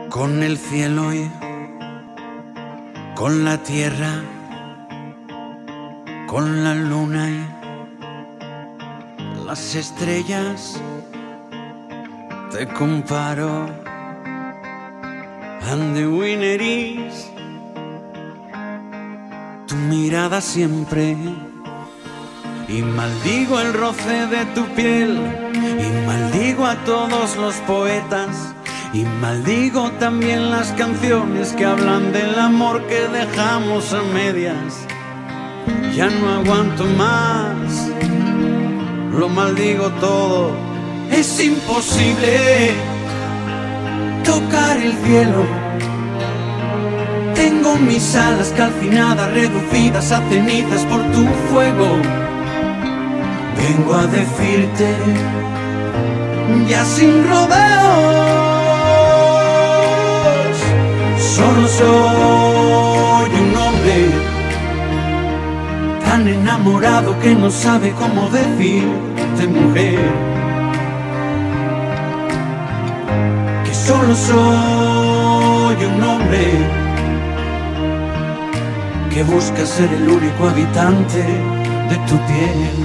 con el cielo y con la tierra, con la luna y las estrellas. Te comparo, and the winner is tu mirada siempre. Y maldigo el roce de tu piel, y maldigo a todos los poetas, y maldigo también las canciones que hablan del amor que dejamos a medias. Ya no aguanto más, lo maldigo todo. Es imposible tocar el cielo. Tengo mis alas calcinadas, reducidas a cenizas por tu fuego. Vengo a decirte, ya sin rodeos, solo soy un hombre tan enamorado que no sabe cómo decirte mujer. Que solo soy un hombre que busca ser el único habitante de tu piel.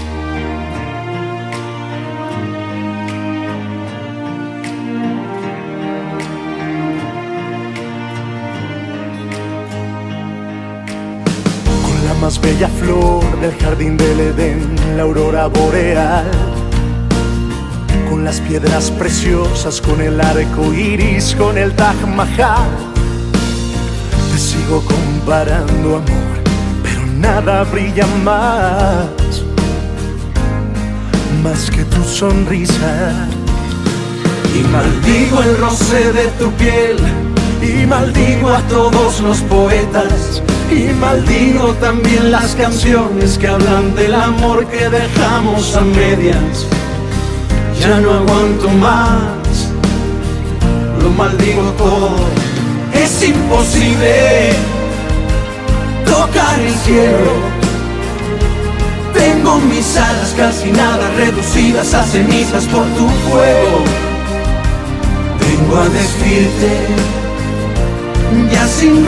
La más bella flor del jardín del Edén, la aurora boreal, con las piedras preciosas, con el arco iris, con el Taj Mahal. Te sigo comparando, amor, pero nada brilla más que tu sonrisa. Y maldigo el roce de tu piel, y maldigo a todos los poetas, y maldigo también las canciones que hablan del amor que dejamos a medias. Ya no aguanto más, lo maldigo todo. Es imposible tocar el cielo. Tengo mis alas calcinadas, reducidas a cenizas por tu fuego. Vengo a decirte, ya sin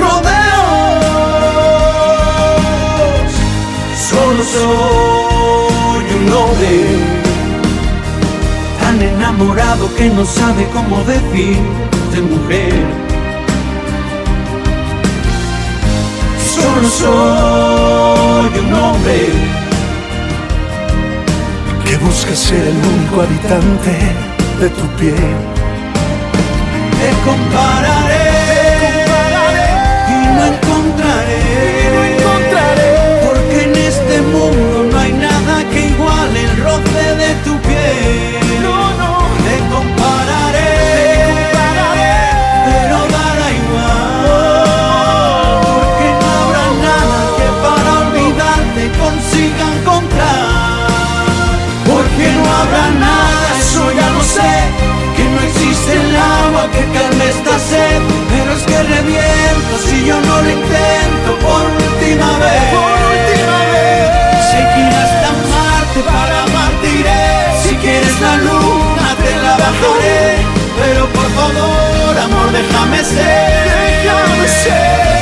rodeos, solo soy un hombre tan enamorado que no sabe cómo decirte mujer. Solo soy un hombre que busca ser el único habitante de tu piel. Te compararé y no encontraré, porque en este mundo no hay nada que iguale el roce de tu piel. Te compararé, pero dará igual, porque no habrá nada que para olvidarte consiga encontrar. Porque no habrá nada, eso ya lo sé, que no existe el agua que calme esta sed. Pero es que reviento si yo no lo intento por última vez. Si hay que ir hasta Marte para amarte iré, si quieres la luna te la bajaré. Pero por favor, amor, déjame ser.